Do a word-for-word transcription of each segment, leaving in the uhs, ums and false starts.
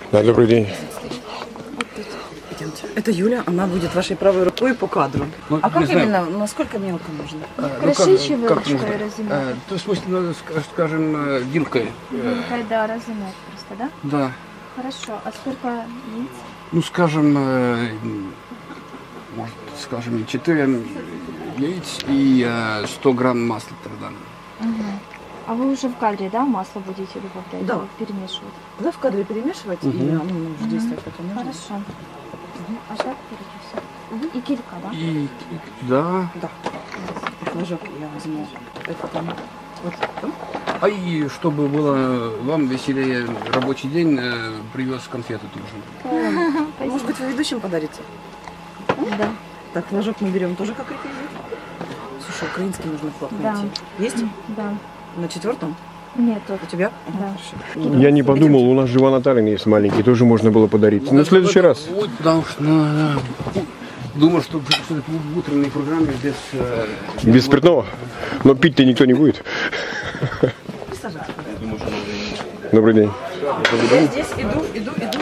Да, добрый день. Это Юля, она будет вашей правой рукой по кадру. Ну, а как знаю. именно, насколько мелко можно? Красивее ну, как, вилочкой как разимать. э, то есть, смысле, надо, скажем, вилкой. Вилкой, да, разимать просто, да? Да. Хорошо. А сколько яиц? Ну, скажем, э, может, скажем, четыре яиц и э, сто грамм масла тогда. Угу. А вы уже в кадре, да, масло будете добавлять? Да. Перемешивать? Да, в кадре перемешивать, Угу. и оно может Угу. действовать как нужно. Хорошо. Угу. А так перечислить? Угу. И килька, да? И, и да. Да. Флажок я возьму. Это там. Вот там. А и чтобы было вам веселее рабочий день, э, привез конфеты тоже. Может быть, вы ведущим подарите? Да. Так, флажок мы берем тоже как реквизит. Слушай, украинский нужно флаг Да. найти. Есть? Да. На четвертом? Нет, тут. У тебя? Да. Хорошо. Я не подумал, у нас же Иван Атарин есть маленький, тоже можно было подарить. Ну, в следующий раз. Вот, потому что, ну, да. Думаю, что в утренней программе без... Э, Без спиртного? Но пить-то никто не будет. Добрый день. Я здесь иду, иду, иду.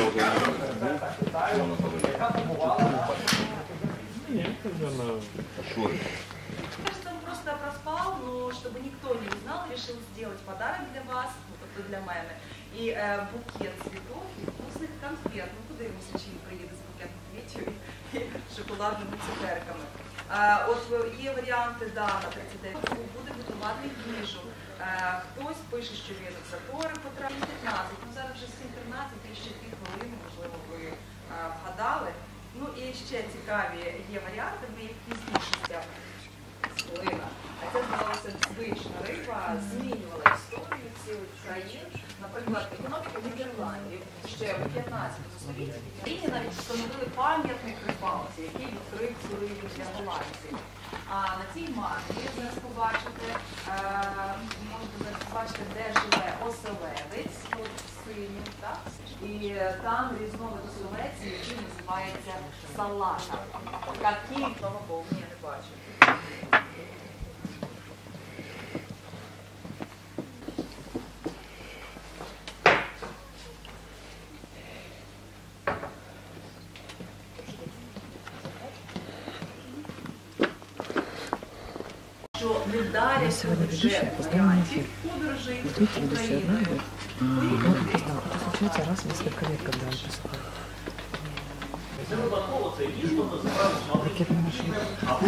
Кажется, он просто проспал, но чтобы никто не узнал, решил сделать подарок для вас, ну, тобто для мене. І е, букет цвітов і вкусних конфет. Ну, подивимося, чи він приїде з букетом квітів і шоколадними цукерками. Е, от є варіанти, да, на тридцять дев'ять буде готувати їжу. Е, хтось пише, що він в затори потрапив п'ятнадцять. Ну, зараз вже сім тринадцять, і ще дві хвилини, можливо, ви е, вгадали. Ну і ще цікаві є варіанти, ми їх пізніше хвилина. А це здавалося звична риба, змінювала історію цілих країн. Наприклад, економіка Нідерландів ще в п'ятнадцятому столітті в країні навіть встановили пам'ятник рибалці, який відкрив цю рибу для голландців. А на цій мапі зараз побачите, е, можете зараз побачити, де живе оселедець, от синім, так? І там різновид оселедців, який називається салата. Які, слава Богу, ні, не бачу. Що не вдаряться вже варіантів подорожей України. Это случается раз в несколько лет, когда он посылает. Ракетная машина.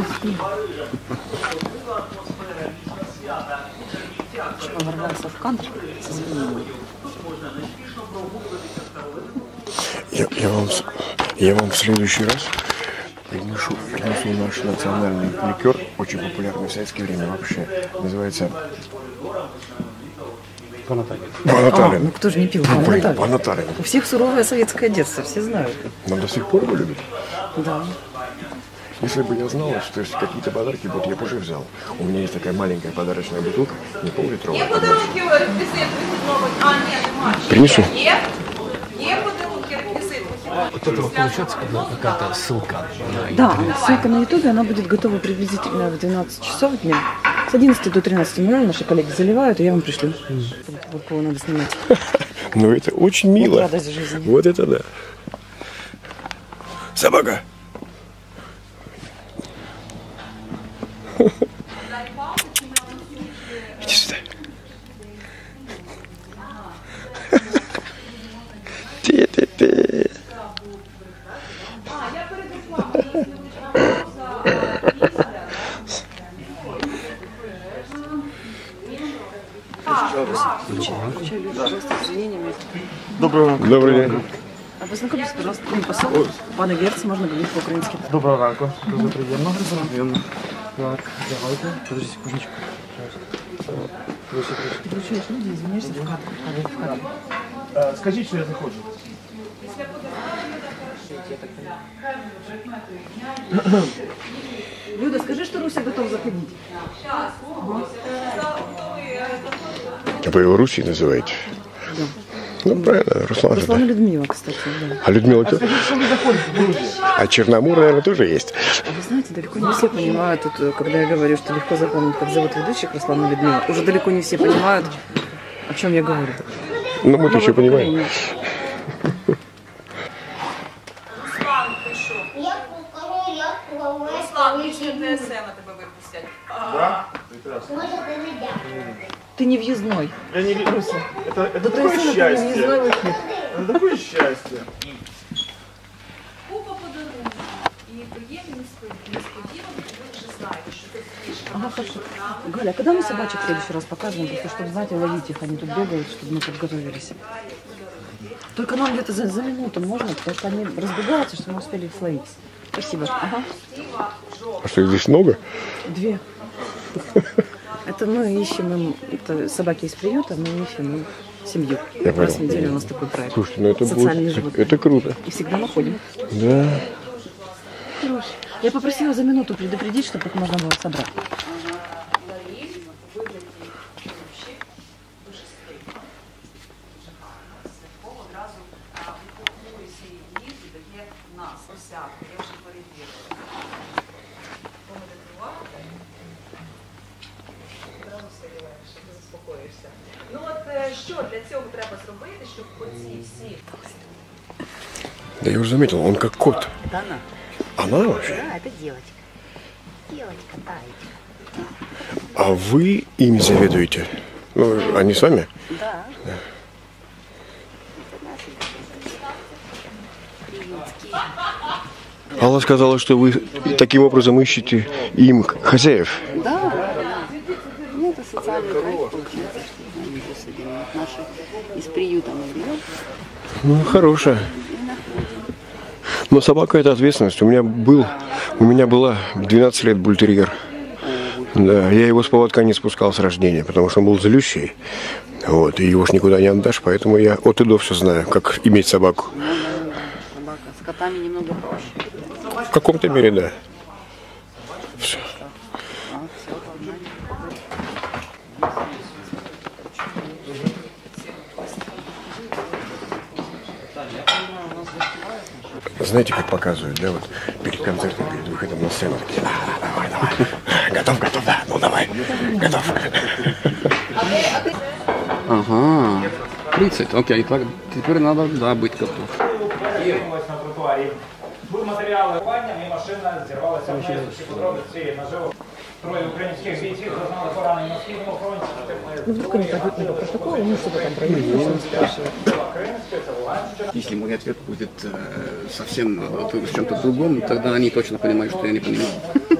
Он ворвался в кадр со своим. Я, я, вам, с- я вам в следующий раз принесу, принесу наш национальный ликер, очень популярный в советское время вообще. Называется Панатарин. А, Панатарин. ну кто же не пил? Ну, блин, Панатарин. Панатарин. У всех суровое советское детство, все знают. Но до сих пор его любят. Да. Если бы я знал, что есть какие-то подарки, вот я бы уже взял. У меня есть такая маленькая подарочная бутылка, не пол-литровая. а больше. А, ні, немає. Принесу? Є? Є подарунки, реквізит. Вот это вот получается какая-то ссылка на Да, ссылка на ютубе, она будет готова приблизительно в двенадцать часов дня. С одиннадцати до тринадцати ноль ноль наши коллеги заливают, и я вам пришлю. Вот кого надо снимать. Ну это очень мило. Вот радость жизни. Вот это да. Собака. Иди сюда. Ти-ти-ти. Добрый день. А познакомьтесь, пожалуйста, мой посол. Пана Герца, можно говорить по-украински. Доброго ранку, дуже приємно. Приємно. Так, давайте. Подожди секундочку. Ты вручаешь люди, извиняешься в кадр. В кадр. Е, Скажіть, що я заходжу. Люда, скажи, что Руся готов заходить. Вы его Русей называете? Ну, правильно, Руслан же, Руслана да. Людмила, кстати, да. А Людмила тоже? Скажіть, що ви заходите, друзі? А Черномор, наверное, тоже есть. А вы знаете, далеко не все понимают, тут, э, когда я говорю, что легко запомнить, как зовут ведущих Руслана Людмила, уже далеко не все понимают, о чем я говорю. Ну, мы-то Новое еще понимаем. поколение. Руслан прийшов. Я покажу, як плавати. Руслан, після ТСМ тебе випустять. Да? Прекрасно. Може, ти не дякую. Ты не въездной. Я не верю. Это, это До такое ТСН это не счастье. въездной выход. Это такое счастье. Купа подарунків. І приємні несподіванки, ви вже знаєте, що тут фішка Ага, нашої хорошо. програми. Галя, когда мы собачек в следующий раз покажем, просто чтобы знать и ловить их, они тут бегают, чтобы мы подготовились. Только нам где-то за, за минуту можно, потому что они разбегаются, чтобы мы успели их словить. Спасибо. Ага. А что, их здесь много? Две. Это мы ищем им, это собаки из приюта, мы ищем им семью. Я Раз в понял. неделю у нас такой проект. Слушайте, ну это Социальные будет... животные. Это круто. И всегда находим. Да. Хороший. Я попросила за минуту предупредить, чтобы их можно было собрать. Одразу відпокоюся і їздить, дає нас, осядку. Я вже перевірила. Помедитувати. Одразу все легше, ти заспокоїшся. Ну от е, що для цього треба зробити, щоб оці всі... Да я уже заметил, он как кот. Это она? Она вообще? Да, это девочка. Девочка, таечка. А вы ими заведуете? Ну, они с вами? Да. Это наши приютские. Алла сказала, что вы таким образом ищете им хозяев. Да. Ну, это социальный проект получается, что они же собирают наши из приюта мы берем. Ну, хорошая. Но собака — это ответственность. У меня был, у меня была двенадцать лет бультерьер. Да, я его с поводка не спускал с рождения, потому что он был злющий. Вот, и его ж никуда не отдашь, поэтому я от и до все знаю, как иметь собаку. Ну, да, собака. С котами немного проще. В каком-то мере, да. Все. А, все, погнали. Знаете, как показывают, да, вот перед концертом, перед выходом на сцену, такие, да, да, давай, давай, готов, готов, да, ну давай, готов. Ага, тридцать, окей, так теперь надо, да, быть готов. Кинулась на тротуарі. Були матеріали рвання, і машина зірвалася вниз. Всі подробиці наживо. Троє українських бійців зазнали поранень на східному фронті. Ну, вдруг они пойдут не по протоколу, ну что-то там проверить, что спрашивают. Если мой ответ будет э, совсем э, в чем-то другом, тогда они точно понимают, что я не понимаю.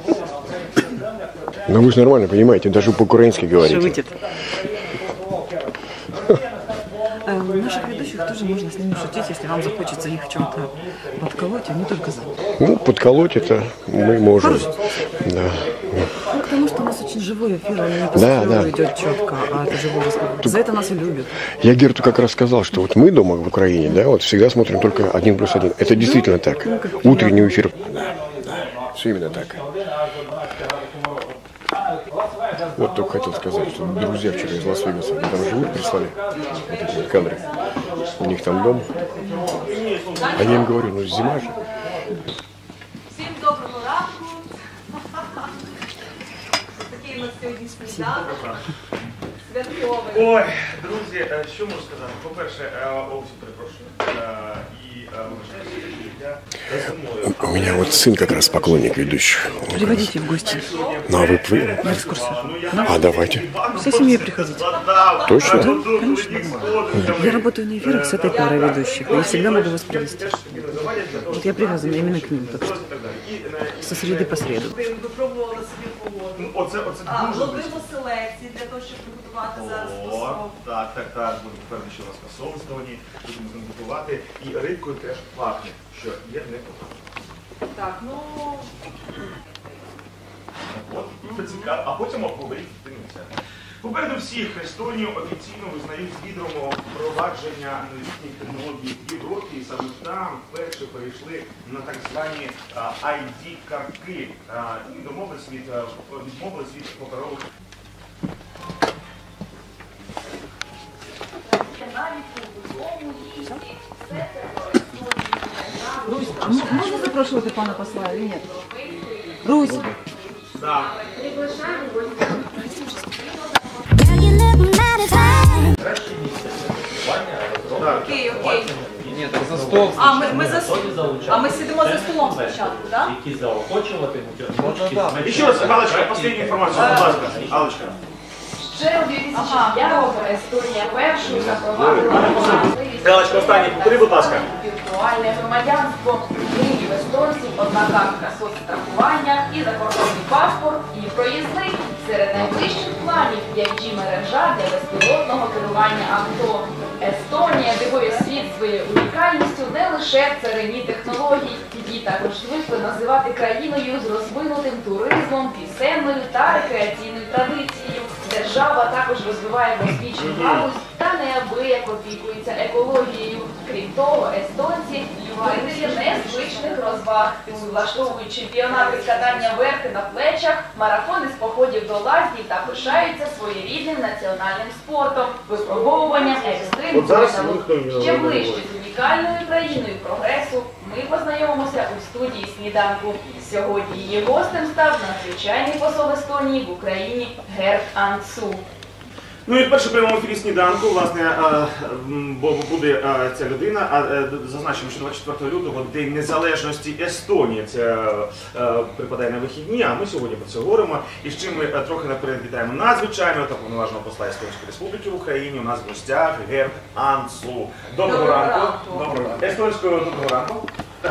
Ну вы же нормально понимаете, даже по-украински говорите. Шутит. Э, Наших ведущих тоже можно с ними шутить, если вам захочется их в чем-то подколоть, они только за. Ну, подколоть это мы можем. Да. Ну, потому что у нас очень живой эфир, он не по Да, сценарию да. идет четко, а это живой разговор. За это нас и любят. Я Герту как раз сказал, что вот мы дома в Украине, да, вот всегда смотрим только один плюс один. Это действительно так. Утренний эфир. Да, да. Все именно так. Вот только хотел сказать, что друзья вчера из Лас-Вегаса, они там живут, прислали вот эти вот кадры. У них там дом. А я им говорю, ну зима же. Всім доброго ранку. Такий у нас сьогодні сніданок. Святковий. Ой, друзі, е, що можу сказати? По-перше, е, Олексій, перепрошую. Е, І е, вважаю, я зимою. У меня вот сын как раз поклонник ведущих. Приводите в гости Ну а вы, вы? на экскурсию. А давайте. Всей семьей приходите. Точно? Да, конечно. Я работаю на эфирах с этой парой ведущих, и всегда могу вас привести. Вот я привязана именно к ним, так что со среды по среду. Ви випробували собі погоду. Оце, оце А, дуже ловимо селекції для того, щоб приготувати зараз О, посол. так, так, так, буде впевнений, що у нас фасол сьогодні, будемо з ним готувати. І рибкою теж пахне, що є непогано. Так, ну... От, і це цікаво, а потім обговоріть дивіться. Попереду всіх Естонію офіційно визнають лідером впровадження новітніх технологій в Європі, і саме там вперше перейшли на так звані ай ді-картки і домовились від, відмовились від паперових. Русь, а м- можно запрашивать пана посла или нет? Русь! Да. Окей, окей. Ні, так за стол. А, ми, ми за Готові залучати а ми сидимо за студентів, столом спочатку, так? які заохочуватимуть Ну, трошки да, да. зменшити І ще раз, Галочка, останню інформацію, будь ласка. Галочка. Ще у дві тисячі п'ятому Естонія першою запровадила можливість Галочка, останній, повтори, будь ласка. віртуальне громадянство. Нині в естонців одна картка соцстрахування і закордонний паспорт, і проїзний. Серед найближчих планів п'ять джі мережа для безпілотного керування авто. Естонія дивує світ своєю унікальністю не лише в царині технологій. Її також звикли називати країною з розвинутим туризмом, пісенною та рекреаційною традицією. Держава також розвиває космічну галузь та неабияк опікується екологією. Крім того, естонці любителі незвичних розваг. Влаштовують чемпіонати з катання верхи на плечах, марафони з походів до лазнів та пишаються своєрідним національним спортом, випробовуванням екстрим металу. Ще ближче з унікальною країною прогресу ми познайомимося у студії «Сніданку». Сьогодні її гостем став надзвичайний посол Естонії в Україні Герт Анцу. Ну і вперше в прямому ефірі «Сніданку», власне, бо буде ця людина, а зазначимо, що двадцять четвертого лютого День Незалежності Естонії, це припадає на вихідні, а ми сьогодні про це говоримо. І з чим ми трохи наперед вітаємо надзвичайного та повноважного посла Естонської Республіки в Україні. У нас в гостях Герт Анцу. Доброго ранку. Доброго ранку. Естонського доброго ранку.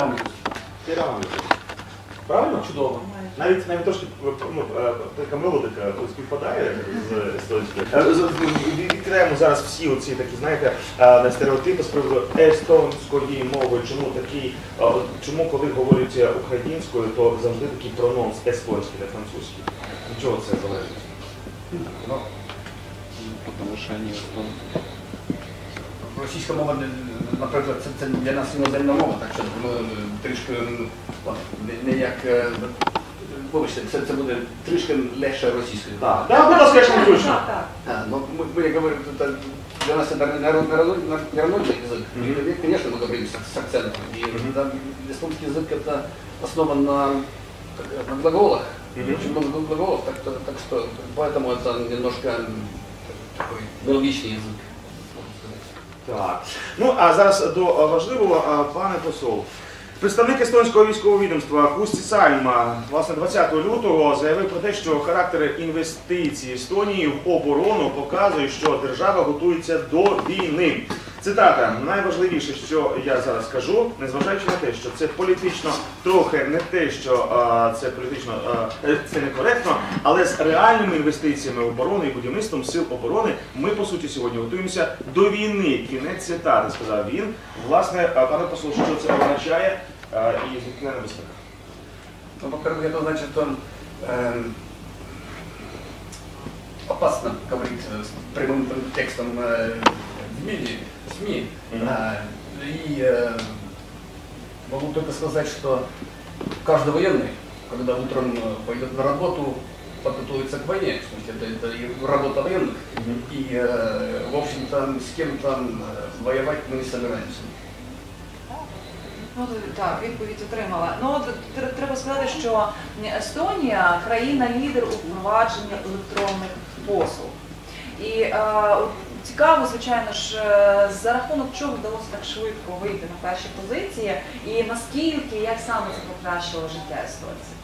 Правильно? Чудово. Навіть навіть трошки ну, така мелодика співпадає з естонською. Відкидаємо зараз всі оці такі, знаєте, стереотипи з приводу естонської мови. Чому такі, чому коли говорять українською, то завжди такий прононс естонський, не французький? Від чого це залежить? Ну, Тому що вони естонські. російська мова, наприклад, це, це для нас іноземна мова, так що ми трішки, не, не як, вибачте, це, це буде трішки легше російською. Так, так, будь ласка, якщо не точно. Ну, мы, мы говорим, это для нас это народный язык. И, конечно, мы говорим с акцентом. И да, эстонский язык это основан на, на глаголах. Очень много глаголов, так, так что поэтому это немножко такой нелогичный язык. Так. Ну, а зараз до важливого, пане посол. Представник естонського військового відомства Кусті Сальма, власне, двадцятого лютого заявив про те, що характер інвестицій Естонії в оборону показує, що держава готується до війни. Цитата: найважливіше, що я зараз скажу, незважаючи на те, що це політично трохи не те, що а, це політично а, це некоректно, але з реальними інвестиціями в оборону і будівництвом сил оборони ми, по суті, сьогодні готуємося до війни. Кінець цитати, сказав він. Власне, пане посол, що це означає а, і звідки небезпека? Ну, во-первых, это значит, что э, опасно говорить с прямым текстом э, в медиа, СМИ. Mm-hmm. а, и э, могу только сказать, что каждый военный, когда утром пойдет на работу, подготовится к войне. В смысле, это, это работа военных. Mm-hmm. И, э, в общем-то, с кем-то э, воевать мы не собираемся. Ну, так, відповідь отримала. Ну, треба сказати, що Естонія – країна-лідер у впровадженні електронних послуг. І е, цікаво, звичайно ж, за рахунок чого вдалося так швидко вийти на перші позиції і наскільки, як саме це покращило життя естонців?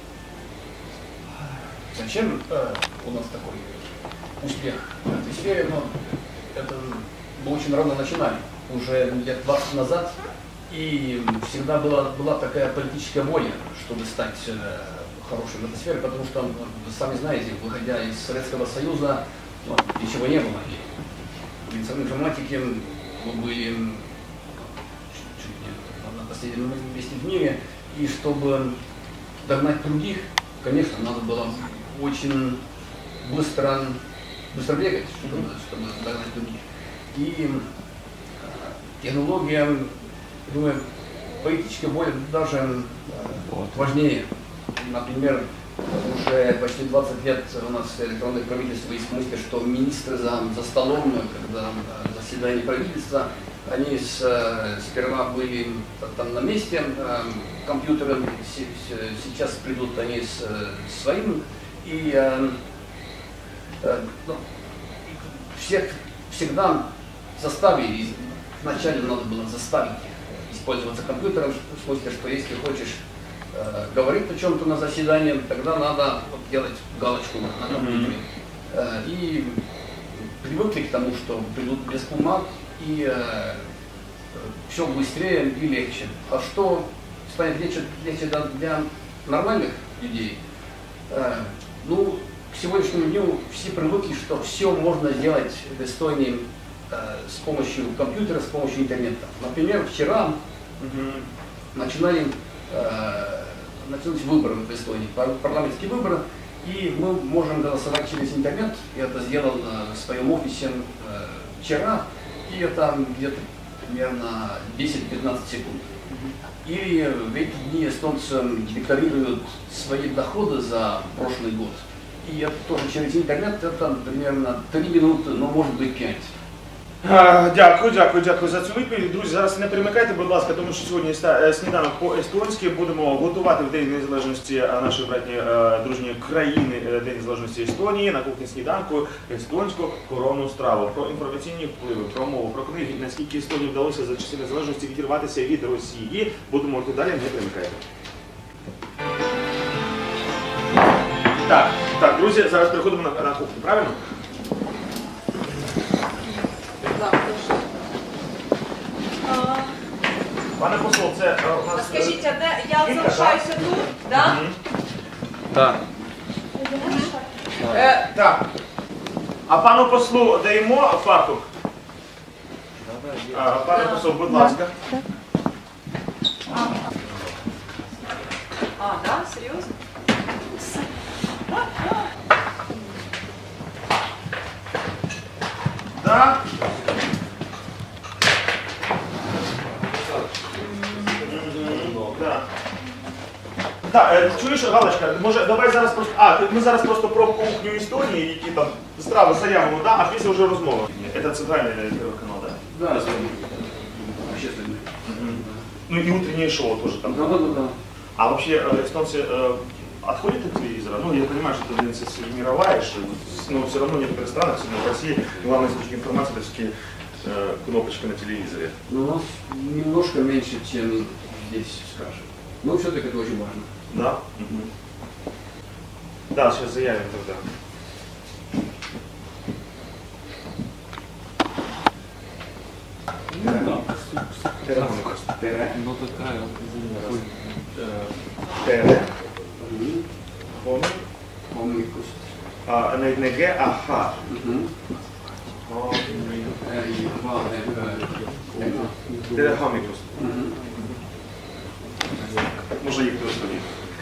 Зачем э, у нас такой успех в этой сфере? Ну, это мы очень рано начинали, уже лет двадцать назад. И всегда была, была такая политическая воля, чтобы стать э, хорошим в этой сфере, потому что, вы сами знаете, выходя из Советского Союза, ну, ничего не было. И в информатике мы были чуть не на последнем месте в мире, и чтобы догнать других, конечно, надо было очень быстро, быстро бегать, чтобы, чтобы догнать других. И э, технология, думаю, политическая воля даже э, важнее. Например, уже почти двадцать лет у нас электронное правительство, есть в смысле, что министры за, за столом, когда заседание правительства, они с, сперва были там на месте, э, компьютеры сейчас придут они с своим, и э, э, ну, всех всегда заставили вначале надо было заставить их использоваться компьютером, в смысле, что если хочешь э, говорить о чем-то на заседании, тогда надо вот, делать галочку на компьютере. Э, и привыкли к тому, что придут без бумаг, и э, все быстрее и легче. А что станет легче, легче для, для нормальных людей? Э, ну, к сегодняшнему дню все привыкли, что все можно сделать в Эстонии э, с помощью компьютера, с помощью интернета. Например, вчера mm-hmm. начинали, э, начались выборы в Эстонии, парламентские выборы, и мы можем голосовать через интернет. Я это сделал э, в своем офисе э, вчера, и это где-то примерно десять-пятнадцать секунд. Mm-hmm. И в эти дни эстонцы декларируют свои доходы за прошлый год. І я теж через інтернет, це там примерно три минути, ну може бути п'ять. Дякую, дякую, дякую за цю відповідь. Друзі, зараз не перемикайте, будь ласка, тому що сьогодні сніданок по-естонськи. Будемо готувати в День Незалежності нашої братньої дружньої країни, День Незалежності Естонії, на кухні сніданку естонську коронну страву. Про інформаційні впливи, про мову, про книги, наскільки Естонії вдалося за часи незалежності відірватися від Росії. Будемо говорити далі, не перемикайте. Так, так, друзі, зараз переходимо на, на кухню, правильно? Пане посол, це у нас... Скажіть, а де я залишаюся тут, так? Так. Так. А пану послу даємо фартук? А, пане посол, будь ласка. А, так? Серйозно? Да? Да. Так, чуєш, Галочка, може давай зараз просто... А, ми зараз просто про кухню Естонії, які там страви заявимо, да? А після вже розмова. Це центральний канал, да? Да, общественный. Ну и утреннее шоу тоже там. Да, да, да. А вообще эстонцы э, отходят от телевизора? Ну, я понимаю, что тенденция мировая, что, но все равно в некоторых странах, особенно в России, главный источник информации это все-таки э, кнопочка на телевизоре. Ну, у нас немножко меньше, чем здесь, скажем. Но все-таки это очень важно. Да? Угу. Да, сейчас заявим тогда. Tere. Ну такая. Tere. Hommikust. А, не, не Г, а Х. Tere hommikust. Може їх хтось тоді.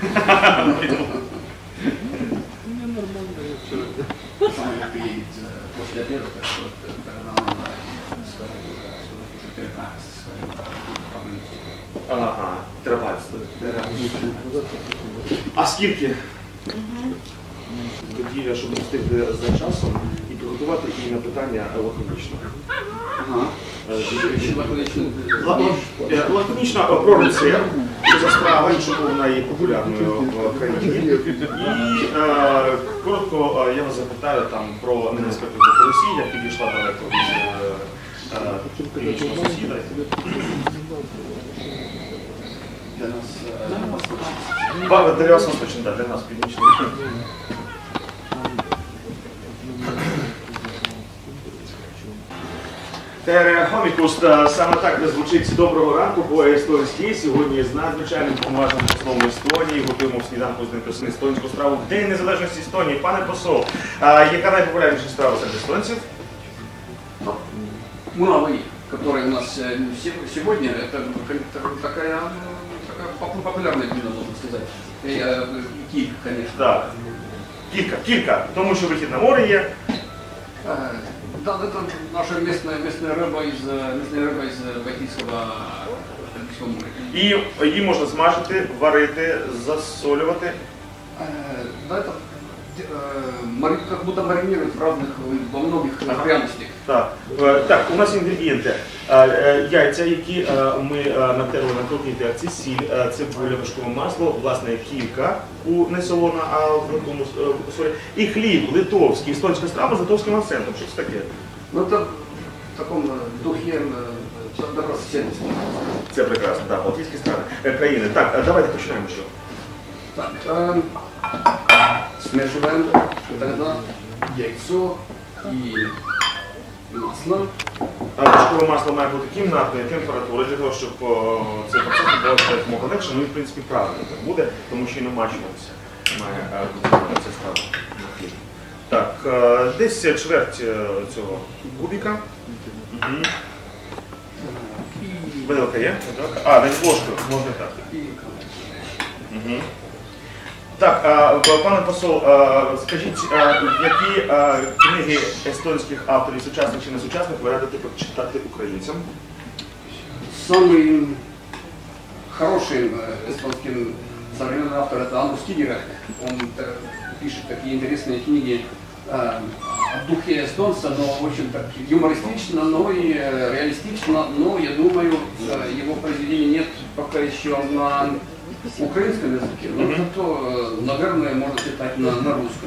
Мне нормально, я вчера. Самое приедет после обеда, так что тогда надо сказать, что уже тринадцать, скажем так. Ага, тринадцять. А скільки? Тоді, щоб не встигти за часом і підготувати і на питання лаконічно. Ага. Лаконічно про рецепт, що за справа, що вона є популярною в країні. І е, коротко я вас запитаю там про небезпеку по Росії, як підійшла далеко від північного сусіда. Для нас Бага, для вас восточний, так, для нас північний. Tere hommikust, саме так звучить доброго ранку по-естонськи. Сьогодні з надзвичайним повноважним послом Естонії готуємо в сніданку з ним естонську страву в День Незалежності Естонії. Пане посол, яка найпопулярніша страва серед естонців? муравьи, которые у нас сегодня, это такая, такая популярная блюдо, можно сказать. Килька, конечно. Так. Кілька, кілька, тому що вихід на море є. Да, это наша местная, местная рыба из, местная рыба из Балтийского, Балтийского моря. І її можна смажити, варити, засолювати. Да, это как будто маринируют в разных, во многих пряностях. Так, так, у нас інгредієнти. Яйця, які ми натерли на крупній терці, сіль, цибуля, вершкове масло, власне, кілька, у не солона, а в великому солі. І хліб литовський, естонська страва з литовським акцентом. Що це таке? Ну, это в таком духе Добрососедство. Це прекрасно, так, Балтійські страни, е, країни. Так, е, давайте починаємо що. Так, э, смешиваем тогда яйцо и масло. А вершкове масло має бути кімнатної температури для того, щоб о, цей процес відбувався якомога легше. Ну і в принципі правильно так буде, тому що і намачуватися має е, бути ця страва на хліб. Так, е, десь чверть е, цього кубіка. Угу. Виделка є? Так. А, навіть ложку, можна так. Угу. Так, а, пане посол, а, скажіть, а, які а, книги естонських авторів, сучасних чи несучасних, ви радите почитати українцям? Самый хороший эстонский современный автор это Андус Кигера. Он э, пишет такие интересные книги э, о духе эстонца, но очень так юмористично, но и э, реалистично. Но я думаю, э, его произведений нет пока еще на украинском языке, но Mm-hmm. зато, э, наверное, можно читать на, на русском.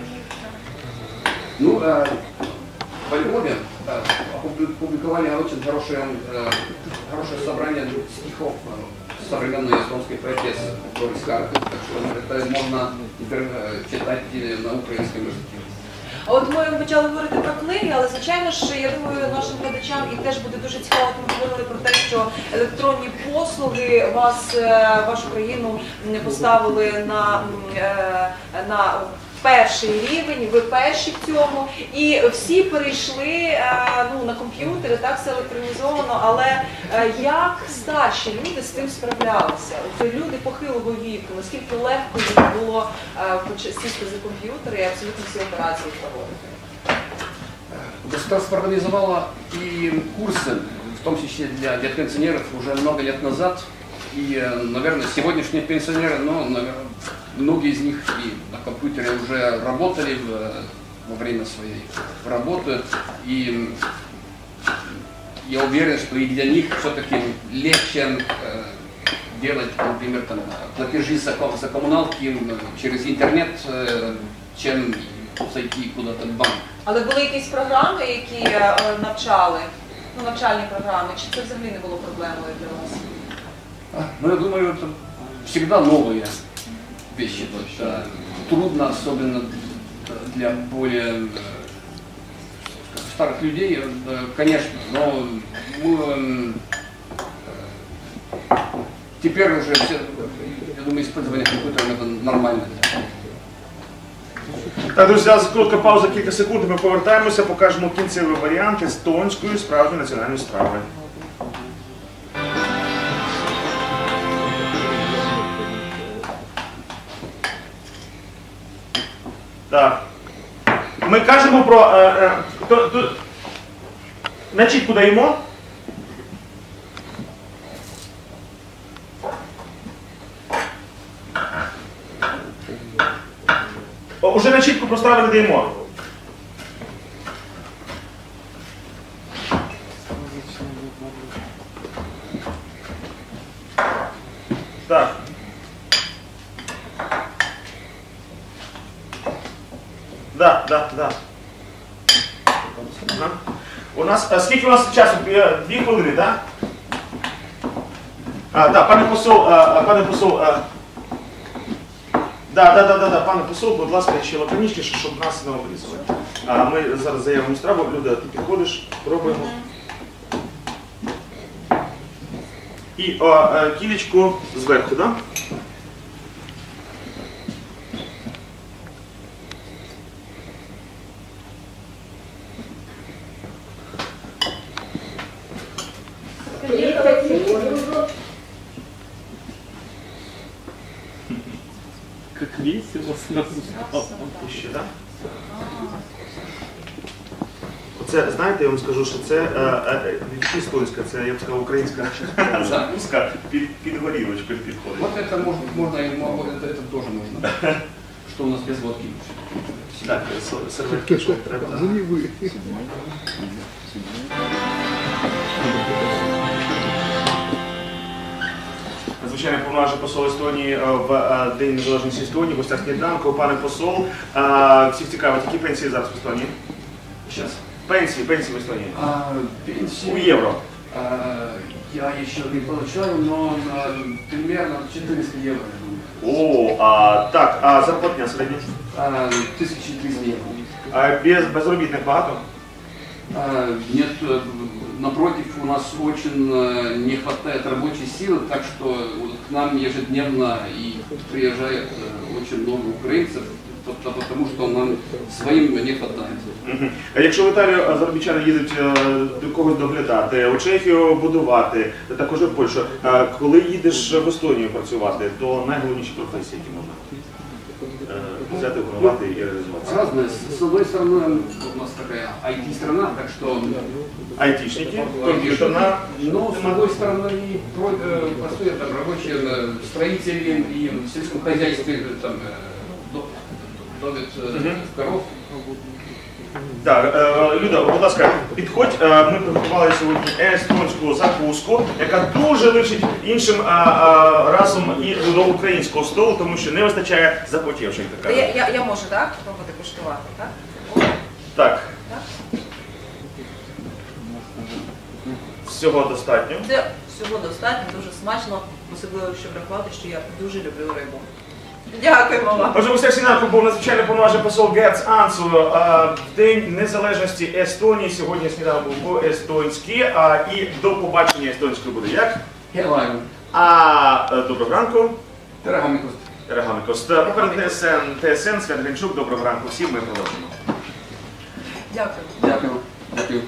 Ну, э, во Львове э, опубликовали очень хорошее, э, хорошее собрание стихов э, современной эстонской поэтессы Дорис Карпет, так что это можно э, читать э, на украинском языке. А от ми почали говорити про книги, але звичайно ж, я думаю, нашим глядачам і теж буде дуже цікаво, ми говорили про те, що електронні послуги вас, вашу країну поставили на, на перший рівень, ви перші в цьому, і всі перейшли ну, на комп'ютери, так все електронізовано, але як старші люди з тим справлялися? От люди похилого віку, наскільки легко їм було сісти за комп'ютери і абсолютно всі операції проводити? Государство организовало и курсы, в том числе для, для пенсионеров, уже много лет назад. И, наверное, сегодняшние пенсионеры, ну, наверное, многие из них и на компьютере уже работали в, во время своей работы. И я уверен, что и для них все-таки легче э, делать, например, там, платежи за, за коммуналки через интернет, э, чем зайти куда-то в банк. Але були якісь програми, які е, навчали, ну, навчальні програми, чи це взагалі не було проблемою для вас? Ну, я думаю, это всегда новые вещи. Это трудно, особенно для более старых людей, конечно, но мы теперь уже все, я думаю, использование компьютера это нормально. Так, друзі, зараз коротка пауза, кілька секунд, ми повертаємося, покажемо кінцевий варіант естонської справжньої національної страви. Так. Ми кажемо про... Е, е, то, то, начітку даємо. О, уже начітку про страви не даємо. Так. Да, да, да. Ага. У нас, а скільки у нас часу? Дві хвилини, так? А, так, пане посол, а, пане посол, а... Да, да, да, да, да, пане посол, будь ласка, ще лаконічніше, щоб нас не обрізали. А ми зараз заявимо страву. Люда, ти підходиш, пробуємо. І о, кілечку зверху, так? Да? Как весело сразу. Ще, да? Оце, знаєте, я вам скажу, що це естонська, це, я б сказав, українська закуска під, під горілочку підходить. Вот это можно, можно, это, это тоже можно. Что у нас без водки? Так, серветки, що треба. Звичайно, повноважний посол Естонії в День Незалежності Естонії, в гостях сніданку. Пане посол, всіх цікавить, які пенсії зараз в Естонії? Сейчас. Пенсії, пенсії в Естонії. А, пенсии... У євро. Я еще не получаю, но примерно четыреста евро. О, а, так, а зарплатня середня? тысяча триста евро. А без безробітних багато? Нет, напротив, у нас очень не хватает рабочей силы, так что к нам ежедневно и приезжает очень много украинцев, потому что нам своим не хватает. А якщо в Італію заробітчани їдуть до когось доглядати, у Чехію будувати, також в Польщу, коли їдеш в Естонію працювати, то найголовніші професії, які можна взяти, опанувати і реалізувати? Разные. С одной стороны, у нас такая ай ти-страна, так что... Айтишники, компьютерная. Но с другой стороны, и простые там, рабочие строители и в сельском хозяйстве там, ловят коров. Так, Люда, будь ласка, підходь, ми приготували сьогодні естонську закуску, яка дуже личить іншим расам і до українського столу, тому що не вистачає запотівших. Я, я, я можу, так, спробувати куштувати, так? Так. Так? Всього достатньо. Це всього достатньо, дуже смачно, особливо, якщо врахувати, що я дуже люблю рибу. Дякуємо вам. Отже, у Сергії був надзвичайно повноважний посол Герц Ансу. В День Незалежності Естонії. Сьогодні сніданок був по-естонськи. І до побачення естонською буде як? Героям. А доброго ранку. Терагамікус. Терагамікус. Поперед ТСН, ТСН, Свят Гринчук. Доброго ранку всім. Ми продовжимо. Дякую. Дякую. Дякую.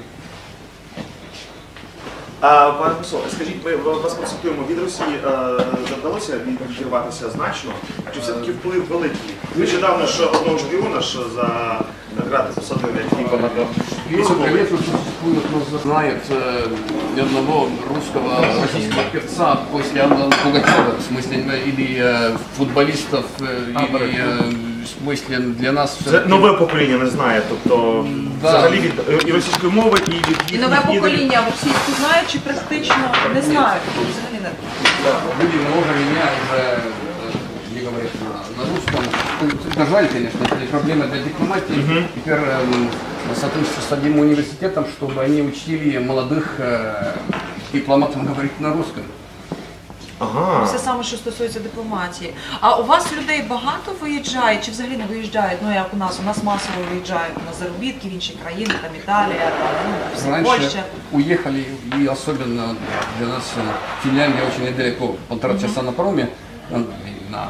А, пане посол, скажіть, ми вас консультуємо, від Росії завдалося відірватися значно, чи все-таки вплив великий? Нещодавно ж одного шпіона ж за грати посадили, який багато військових. Кто знает э, ни одного русского, российского певца после Анны Пугачева, в смысле, или э, футболистов, э, или э, в смысле для нас... Це нове покоління не знає, тобто да. Взагалі від і російської мови, і від І нове покоління російську знають чи практично не знають? Взагалі не. Люди много меня уже не говорят на, на русском. Это жаль, конечно, это проблема для дипломатии. Uh-huh. Теперь э, сотрудничество с одним университетом, чтобы они учили молодых э, дипломатов говорить на русском. Ага. Все саме, що стосується дипломатії. А у вас людей багато виїжджає, чи взагалі не виїжджають? Ну, як у нас, у нас масово виїжджають на заробітки в інші країни, там Італія, там, ну, Польща. Уехали, и особенно для нас Финляндия очень недалеко, полтора часа на пароме. На,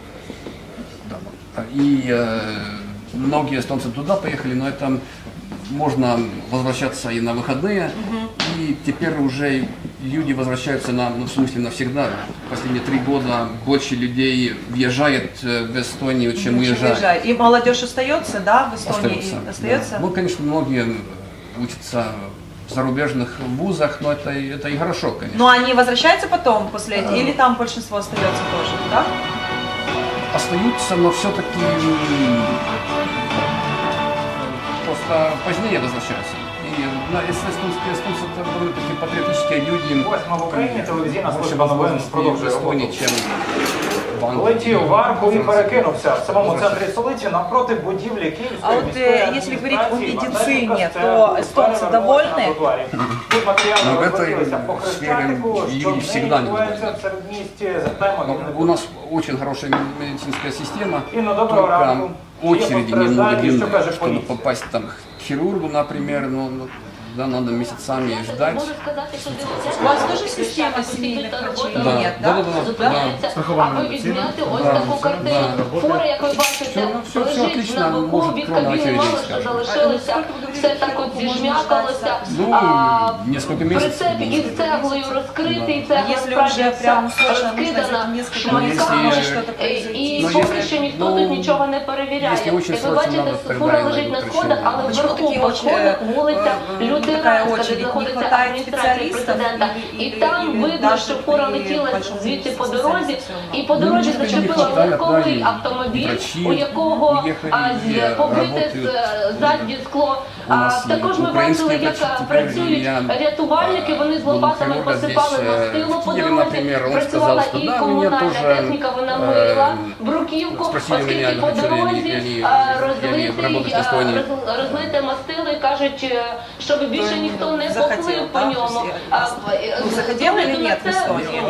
да, и э, многие эстонцы туда поехали, но это можно возвращаться и на выходные. Uh-huh. И теперь уже люди возвращаются на, ну, в смысле навсегда. Последние три года больше людей въезжает в Эстонию, чем уезжает. И молодежь остается, да, в Эстонии? Остается. остается? Да. Ну, конечно, многие учатся в зарубежных вузах, но это, это и хорошо, конечно. Но они возвращаются потом, после этого, или там большинство остается тоже, да? Остаются, но все-таки просто позднее возвращаются. І естонці це були такі патріотичні люди. Ось ми в Україні, телевізійна служба новин продовжує роботу. Летів в Арку і перекинувся в самому центрі столиці напроти будівлі Київської А вот э, если говорить о медицине, то эстонцы довольны? Тут матеріали ну, розлетілися по Хрещатику, що відбувається в середмісті. Запитаємо. У нас очень хорошая медицинская система. Инна, доброго ранку. Очереди немного длинные, чтобы попасть там к хирургу, например, но да, надо месяцами ждать. У вас тоже система семейных врачей? Да, Нет, да, да? да, да, да. Аби відзняти ось таку картину. Хворий, як ви бачите, лежить на боку, від кабіни мало що залишилося, все так от зіжмякалося. Несколько Прицеп із цеглою розкритий, цегла справді вся розкидана шматками. І поки що ніхто тут нічого не перевіряє. Як ви бачите, фура лежить на сходах, але вверху по сходах вулиця Людина, де знаходиться адміністрація президента. І там видно, що фура летіла звідти по дорозі, і по дорозі зачепила легковий автомобіль, у якого побите заднє скло. Також ми бачили, як працюють рятувальники, вони з лопатами посипали мастило по дорозі, працювала і комунальна техніка, вона мила бруківку, оскільки по дорозі розлите мастило і кажуть, щоб більше ніхто не поплив по ньому. Захотел или нет в Эстонии?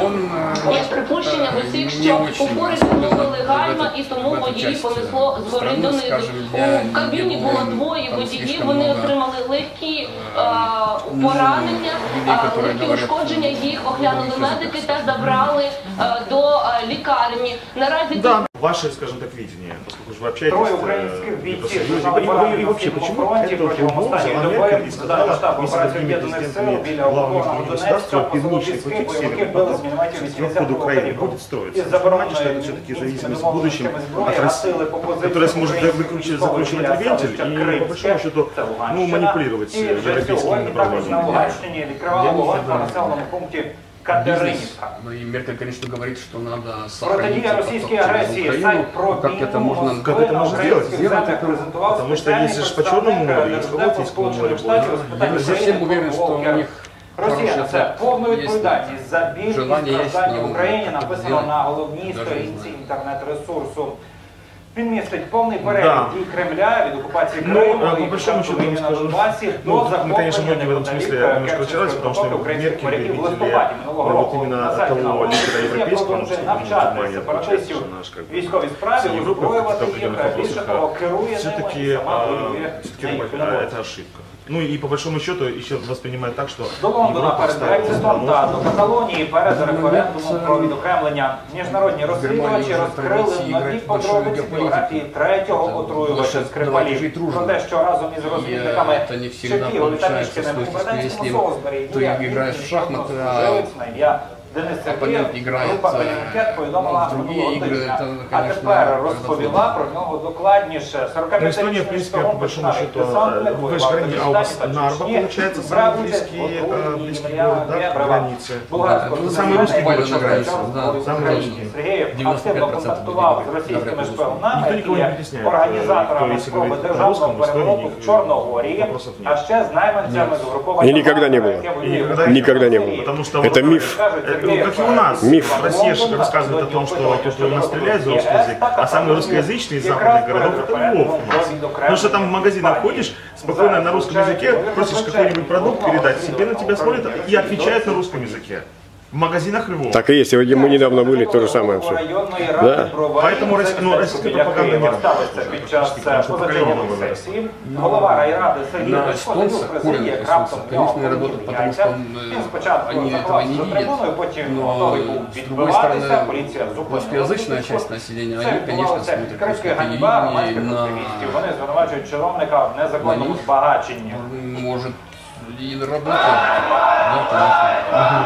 Є припущення усіх, що опори відмовили гальма і тому водії понесло згори донизу. У кабіні було двоє водіїв, вони отримали легкі а, поранення, а, легкі ушкодження, їх оглянули медики та забрали а, до а, лікарні. Наразі Да. Ваше, скажем так, видение, поскольку же вы общаетесь Трое э, украинских в бійців Евросоюзе, зазнали и, поранень и на вообще, східному почему фронті это протягом футбол останньої Америка доби не за даними сказала штабу вместе с операції другими об'єднаних сил президентами біля главных окупованого государств, Донецька Північний посиловицьких потік, бойовики Северный били з поток, мінометів вход вісімдесят Украины калібру. будет строиться. Із Вы понимаете, что забороненою это все-таки же мінськими зависимость в будущем домовленостями от зброї России, гасили по позиціям которая сможет українських закручивать, військових закручивать біля вентиль селища и по Кримське, большому счету це ну, Луганщина. манипулировать І вже европейскими сьогодні також на направлениями. Луганщині відкривала вогонь по населеному пункті Катеринівка. Ну и Меркель, конечно, говорит, что надо Протидія сохранить російській поток через агресії, Украину. сайт про Как это можно, как это можно сделать? Сделать это, потому что если же по Черному морю, есть по Балтийскому морю, я не совсем уверен, что у них Росія несе повну есть відповідальність за біль і желание есть, страждання но в Україні, как это написано сделать, на головній даже сторінці не знаю. інтернет-ресурсу. Він містить повний перелік Да. дій Кремля від окупації Ну, Криму а, по і большому счету, війни я на скажу, Донбасі ну, до мы, конечно, захоплення многие в этом смысле неподалік немножко Керченської разочаровались, потому что протоки українських Меркель моряків в видели листопаді минулого вот року именно на того сайті на лидера Росія европейского, продовжує чтобы навчати внимание сепаратистів получается, наш, как бы, військовій справі, с Европой озброювати в їх, определенных більше вопросах, того, керує ними все-таки, і сама воює все-таки на їх это полі. ошибка. Ну и по большому счету еще воспринимают так, что До Лондона Европа перед ставила Брекситом та страну. до Каталонії перед референдумом про відокремлення. Міжнародні розслідувачі розкрили нові подробиці біографії третього отруювача Скрипалів. Про те, що разом із розвідниками Шепігою та Мішкіним у Британському Солсбері Юрія Вільнюс на ім'я Денис Сергієв, група Белінкет повідомила минулого тижня, а тепер розповіла про нього докладніше. Ну, Эстония, в принципе, по большому счету, вы же границы, а у вас Нарва, получается, самый близкий, э, близкий город, да, к границе. Да, это самый русский город на границе, да, самый русский. Сергієв активно контактував з російськими шпигунами Никто никого не і притесняет. організаторами То есть, спроби говорит, на державного русском, в Эстонии перевороту никаких в Чорногорії, вопросов нет. а ще з найманцями згруповання. И никогда не было. Никогда не было. Потому что Это вот, миф. э, ну, как и у нас. Миф. Россия же рассказывает о том, что тут у нас стреляют за русский язык, а самый русскоязычный из западных городов это Львов у нас. Потому что там в магазинах ходишь, спокойно на русском языке, просишь какой-нибудь продукт передать, себе на тебя смотрят и отвечают на русском языке. В магазинах Львова. Так и есть. Сегодня мы недавно были, то же самое все. Да. Поэтому ну, российская пропаганда не ставиться під час позачергової сесії. Голова райради Сергій На Гришко эстонцах президії, курят як раптом присутствует. в нього Конечно, не работают, потому что Він э, спочатку они этого заховався не за видят. трибуною, потім Но, готовий був с другой відбиватися, стороны, поліція зупинила. русскоязычная часть населения, Це они, конечно, відбувалося смотрят критики русское ганьба громадських телевидение, на, активістів. Вони звинувачують чиновника в незаконному На них? збагаченні. может, и работать. Да, конечно.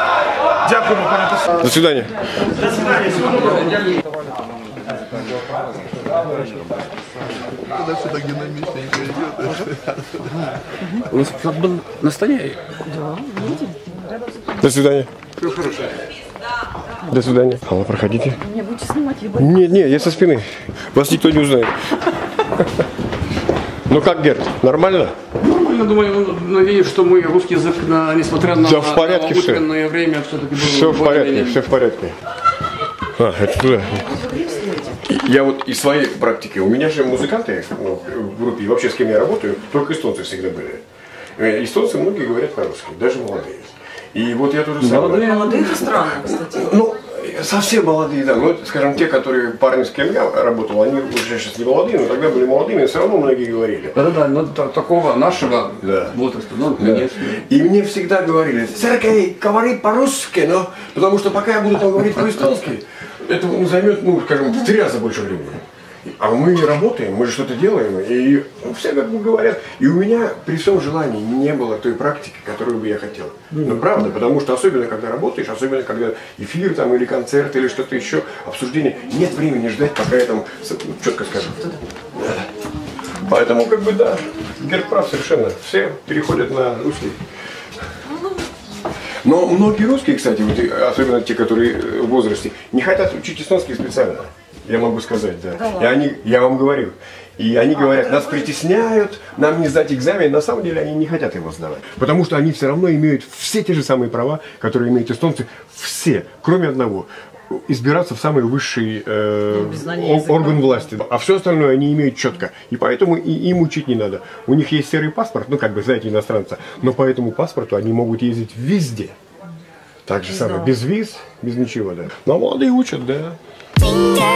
Дякую, пане посол. До свидания. До свидания. Всего доброго. Она все так динамичненько идет. У нас как бы на столе. До свидания. Все хорошо. До свидания. Алла, проходите. Меня будете снимать либо... Нет, нет, я со спины. Вас никто не узнает. Ну как, Герд, нормально? Нормально, думаю, надеюсь, что мы русский язык, на, несмотря на, Да, в порядке на все. утреннее время, все-таки был Все в порядке, более-менее. все в порядке. А, это туда. Я вот из своей практики, у меня же музыканты ну, в группе, и вообще с кем я работаю, только эстонцы всегда были. Э, Эстонцы многие говорят по-русски, даже молодые. И вот я тоже самое. Молодые, молодые это странно, кстати. Ну, совсем молодые, да. Ну, скажем, те, которые парни, с кем я работал, они уже сейчас не молодые, но тогда были молодыми, и все равно многие говорили. Да-да-да, но та- такого нашего Да. возраста, ну, Да. конечно. И мне всегда говорили: Сергей, говори по-русски, но потому что пока я буду там говорить по-эстонски, это ну, займет, ну, скажем, в три раза больше времени. А мы работаем, мы же что-то делаем, и ну, все как бы говорят. И у меня при всем желании не было той практики, которую бы я хотел. Ну правда, потому что особенно когда работаешь, особенно когда эфир там или концерт или что-то еще, обсуждение, нет времени ждать, пока я там четко скажу. Да. Поэтому как бы да, Герд прав совершенно. Все переходят на русский. Но многие русские, кстати, вот, особенно те, которые в возрасте, не хотят учить эстонский специально. Я могу сказать, да. Да И они, я вам говорю. И они говорят, нас притесняют, нам не сдать экзамен. На самом деле они не хотят его сдавать. Потому что они все равно имеют все те же самые права, которые имеют эстонцы. Все, кроме одного. избираться в самый высший э, орган власти. А все остальное они имеют четко. И поэтому и им учить не надо. У них есть серый паспорт, ну как бы, знаете, иностранца, но по этому паспорту они могут ездить везде. Так же самое, без виз, без ничего, да. Но молодые учат, да.